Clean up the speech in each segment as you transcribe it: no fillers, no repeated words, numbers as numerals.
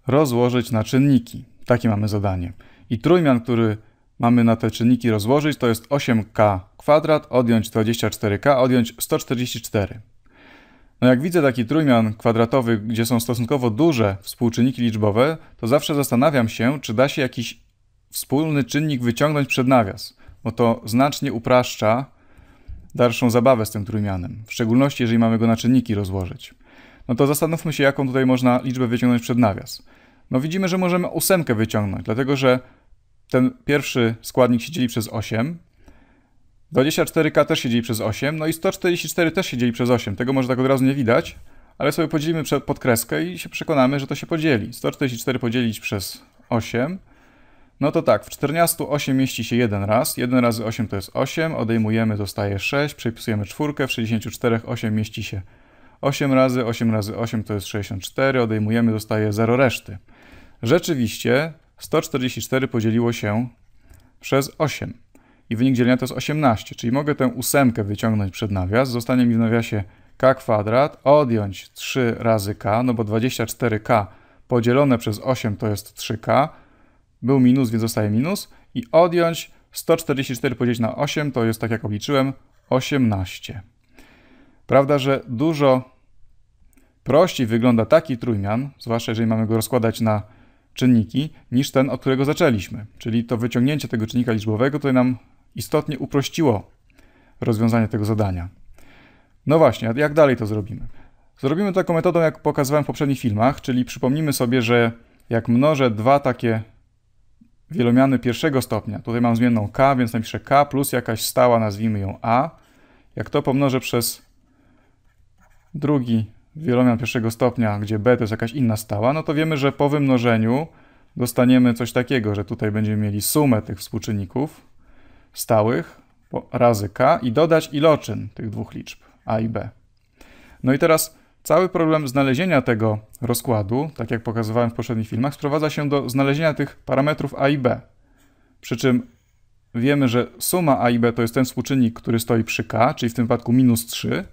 rozłożyć na czynniki. Takie mamy zadanie. I trójmian, który mamy na te czynniki rozłożyć, to jest 8k kwadrat, odjąć 24k, odjąć 144. No jak widzę taki trójmian kwadratowy, gdzie są stosunkowo duże współczynniki liczbowe, to zawsze zastanawiam się, czy da się jakiś wspólny czynnik wyciągnąć przed nawias, bo to znacznie upraszcza dalszą zabawę z tym trójmianem, w szczególności jeżeli mamy go na czynniki rozłożyć. No to zastanówmy się, jaką tutaj można liczbę wyciągnąć przed nawias. No widzimy, że możemy 8 wyciągnąć, dlatego że ten pierwszy składnik się dzieli przez 8, 24k też się dzieli przez 8, no i 144 też się dzieli przez 8. Tego może tak od razu nie widać, ale sobie podzielimy pod kreskę i się przekonamy, że to się podzieli. 144 podzielić przez 8, no to tak, w 14 8 mieści się 1 raz. 1 razy 8 to jest 8, odejmujemy, zostaje 6, przepisujemy czwórkę, w 64 8 mieści się 8 razy 8 to jest 64, odejmujemy, zostaje 0 reszty. Rzeczywiście 144 podzieliło się przez 8 i wynik dzielenia to jest 18, czyli mogę tę 8 wyciągnąć przed nawias, zostanie mi w nawiasie k kwadrat, odjąć 3 razy k, no bo 24k podzielone przez 8 to jest 3k, był minus, więc zostaje minus, i odjąć 144 podzielić na 8 to jest, tak jak obliczyłem, 18. Prawda, że dużo prościej wygląda taki trójmian, zwłaszcza jeżeli mamy go rozkładać na czynniki, niż ten, od którego zaczęliśmy. Czyli to wyciągnięcie tego czynnika liczbowego tutaj nam istotnie uprościło rozwiązanie tego zadania. No właśnie, a jak dalej to zrobimy? Zrobimy to taką metodą, jak pokazywałem w poprzednich filmach, czyli przypomnimy sobie, że jak mnożę dwa takie wielomiany pierwszego stopnia, tutaj mam zmienną k, więc napiszę k plus jakaś stała, nazwijmy ją a. Jak to pomnożę przez drugi wielomian pierwszego stopnia, gdzie b to jest jakaś inna stała, no to wiemy, że po wymnożeniu dostaniemy coś takiego, że tutaj będziemy mieli sumę tych współczynników stałych razy k i dodać iloczyn tych dwóch liczb a i b. No i teraz cały problem znalezienia tego rozkładu, tak jak pokazywałem w poprzednich filmach, sprowadza się do znalezienia tych parametrów a i b. Przy czym wiemy, że suma a i b to jest ten współczynnik, który stoi przy k, czyli w tym wypadku minus 3,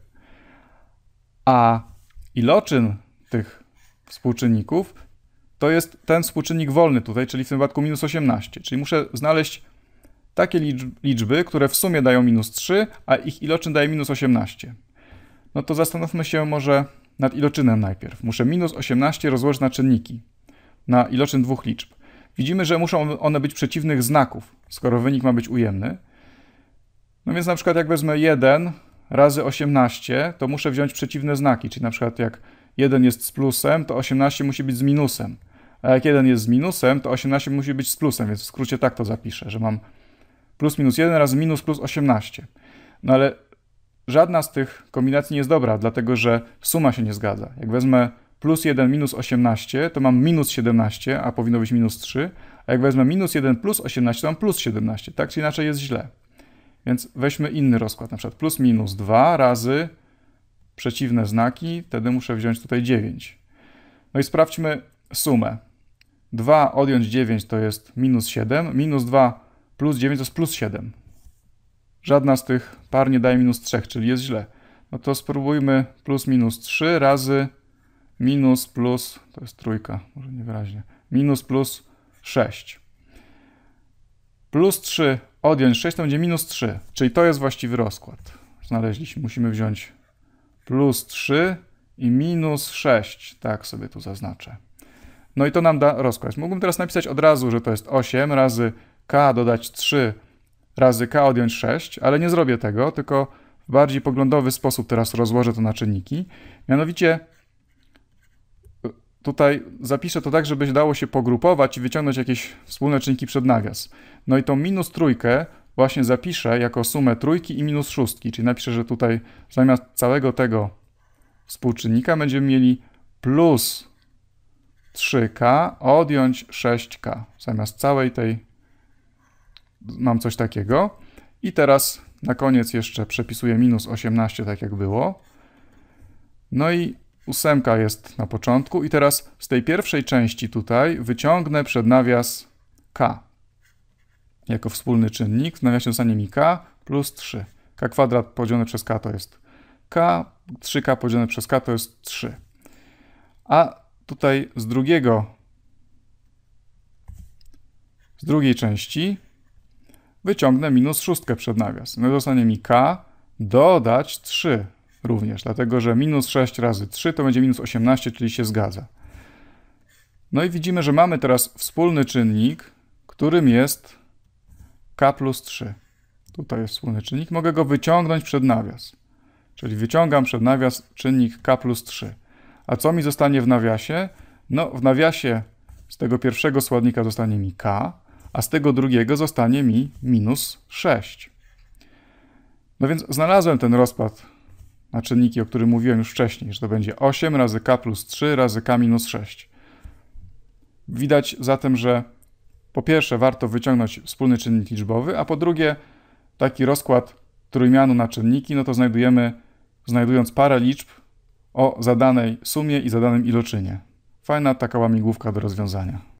a iloczyn tych współczynników to jest ten współczynnik wolny tutaj, czyli w tym wypadku minus 18. Czyli muszę znaleźć takie liczby, które w sumie dają minus 3, a ich iloczyn daje minus 18. No to zastanówmy się może nad iloczynem najpierw. Muszę minus 18 rozłożyć na czynniki, na iloczyn dwóch liczb. Widzimy, że muszą one być przeciwnych znaków, skoro wynik ma być ujemny. No więc na przykład jak wezmę 1 razy 18, to muszę wziąć przeciwne znaki, czyli na przykład jak 1 jest z plusem, to 18 musi być z minusem, a jak 1 jest z minusem, to 18 musi być z plusem, więc w skrócie tak to zapiszę, że mam plus minus 1 razy minus plus 18. No ale żadna z tych kombinacji nie jest dobra, dlatego że suma się nie zgadza. Jak wezmę plus 1 minus 18, to mam minus 17, a powinno być minus 3, a jak wezmę minus 1 plus 18, to mam plus 17. Tak czy inaczej jest źle. Więc weźmy inny rozkład, na przykład plus minus 2 razy przeciwne znaki, wtedy muszę wziąć tutaj 9. No i sprawdźmy sumę. 2 odjąć 9 to jest minus 7, minus 2 plus 9 to jest plus 7. Żadna z tych par nie daje minus 3, czyli jest źle. No to spróbujmy plus minus 3 razy minus plus, to jest trójka, może niewyraźnie, minus plus 6. Plus 3 odjąć 6 to będzie minus 3, czyli to jest właściwy rozkład. Znaleźliśmy, musimy wziąć plus 3 i minus 6, tak sobie tu zaznaczę. No i to nam da rozkład. Mógłbym teraz napisać od razu, że to jest 8 razy k dodać 3 razy k odjąć 6, ale nie zrobię tego, tylko w bardziej poglądowy sposób teraz rozłożę to na czynniki. Mianowicie tutaj zapiszę to tak, żeby dało się pogrupować i wyciągnąć jakieś wspólne czynniki przed nawias. No i tą minus trójkę właśnie zapiszę jako sumę trójki i minus szóstki, czyli napiszę, że tutaj zamiast całego tego współczynnika będziemy mieli plus 3k odjąć 6k. Zamiast całej tej mam coś takiego. I teraz na koniec jeszcze przepisuję minus 18, tak jak było. No i 8 jest na początku. I teraz z tej pierwszej części tutaj wyciągnę przed nawias k. Jako wspólny czynnik. W nawiasie zostanie mi k plus 3. K kwadrat podzielone przez k to jest k. 3k podzielone przez k to jest 3. A tutaj z drugiego z drugiej części wyciągnę minus 6 przed nawias. No zostanie mi k dodać 3 również, dlatego że minus 6 razy 3 to będzie minus 18, czyli się zgadza. No i widzimy, że mamy teraz wspólny czynnik, którym jest k plus 3. Tutaj jest wspólny czynnik. Mogę go wyciągnąć przed nawias. Czyli wyciągam przed nawias czynnik k plus 3. A co mi zostanie w nawiasie? No, w nawiasie z tego pierwszego składnika zostanie mi k, a z tego drugiego zostanie mi minus 6. No więc znalazłem ten rozkład na czynniki, o którym mówiłem już wcześniej, że to będzie 8 razy k plus 3 razy k minus 6. Widać zatem, że po pierwsze warto wyciągnąć wspólny czynnik liczbowy, a po drugie taki rozkład trójmianu na czynniki, no to znajdując parę liczb o zadanej sumie i zadanym iloczynie. Fajna taka łamigłówka do rozwiązania.